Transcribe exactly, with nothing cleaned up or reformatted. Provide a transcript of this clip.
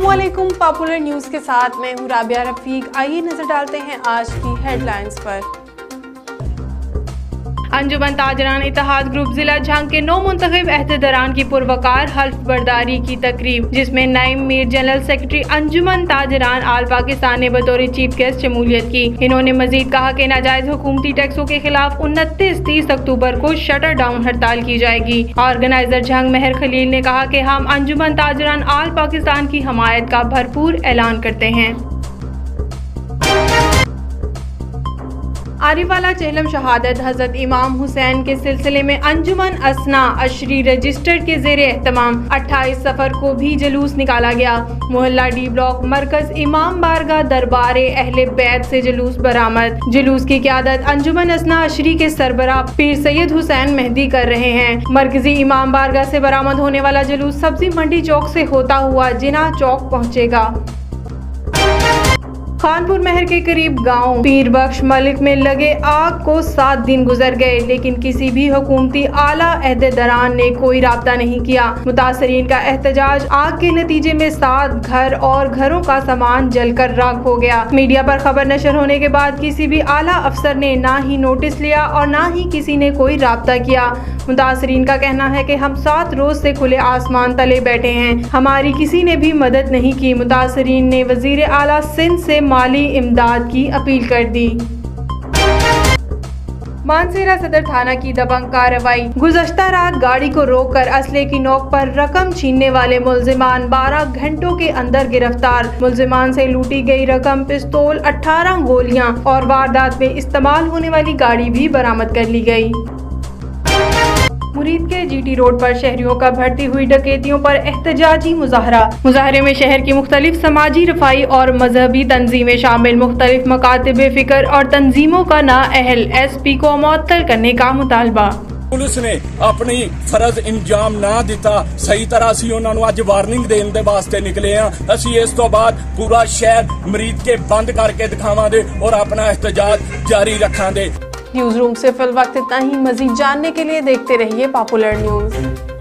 अस्सलामुअलैकुम। Popular news के साथ मैं हूँ राबिया रफीक। आइए नजर डालते हैं आज की हेडलाइंस पर। अंजुमन ताजरान इत्तेहाद ग्रुप जिला झंग के नौ मुंतखब अहदेदारान की पुरवकार हल्फ बर्दारी की तकरीब, जिसमें नाइब मीर general secretary Anjuman Tajiran all Pakistan ने बतौर चीफ गेस्ट शमूलियत की। इन्होंने मजीद कहा कि नाजायज हुकूमती टैक्सों के खिलाफ उनतीस तीस अक्टूबर को शटर डाउन हड़ताल की जाएगी। ऑर्गेनाइजर झंग मेहर खलील ने कहा कि हम अंजुमन ताजरान आल पाकिस्तान की हमायत का भरपूर ऐलान करते हैं। आरिफवाला चेहलम शहादत हजरत इमाम हुसैन के सिलसिले में अंजुमन असना अशरी रजिस्टर के जेरे एहतमाम अट्ठाईस सफर को भी जुलूस निकाला गया। मोहल्ला डी ब्लॉक मरकज इमाम बारगाह दरबारे अहले बैत से जुलूस बरामद। जुलूस की क़यादत अंजुमन असना अशरी के सरबरा पीर सैयद हुसैन मेहदी कर रहे हैं। मरकजी इमाम बारगाह से बरामद होने वाला जुलूस सब्जी मंडी चौक से होता हुआ जिना चौक पहुँचेगा। खानपुर महर के करीब गांव पीर बख्श मलिक में लगे आग को सात दिन गुजर गए, लेकिन किसी भी हुकूमती आला अहदेदारान ने कोई राब्ता नहीं किया। मुतासरीन का एहतजाज, आग के नतीजे में सात घर और घरों का सामान जलकर राख हो गया। मीडिया पर खबर नशर होने के बाद किसी भी आला अफसर ने ना ही नोटिस लिया और ना ही किसी ने कोई राब्ता किया। मुतासरीन का कहना है कि हम सात रोज से खुले आसमान तले बैठे हैं, हमारी किसी ने भी मदद नहीं की। मुतासरीन ने वजीर आला सिंध से माली इमदाद की अपील कर दी। मानसेरा सदर थाना की दबंग कार्रवाई। गुज़श्ता रात गाड़ी को रोककर असले की नोक पर रकम छीनने वाले मुल्जिमान बारह घंटों के अंदर गिरफ्तार। मुल्जिमान से लूटी गई रकम, पिस्तौल, अठारह गोलियां और वारदात में इस्तेमाल होने वाली गाड़ी भी बरामद कर ली गई। मुरीद के जीटी रोड पर शहरियों का बढ़ती हुई डकैतियों पर एहतजाजी मुजाहरा। मुजाहरे में शहर की मुख्तलिफ समाजी, रफाई और मजहबी तंजीमें शामिल मुख्तलिफ मकातबे फिक्र और तंजीमों का नाअहल एस पी को मुअत्तल करने का मुतालबा। पुलिस ने अपनी फर्ज इंजाम ना दिता, सही तरह असी उन्होंने अज वार्निंग देने दे वास्ते निकले हैं। असी इस तो बाद पूरा शहर मरीद के बंद करके दिखावांगे और अपना एहतजाज जारी रखांगे। न्यूज़ रूम से फिल वक्त इतना ही। मजीद जानने के लिए देखते रहिए पॉपुलर न्यूज़।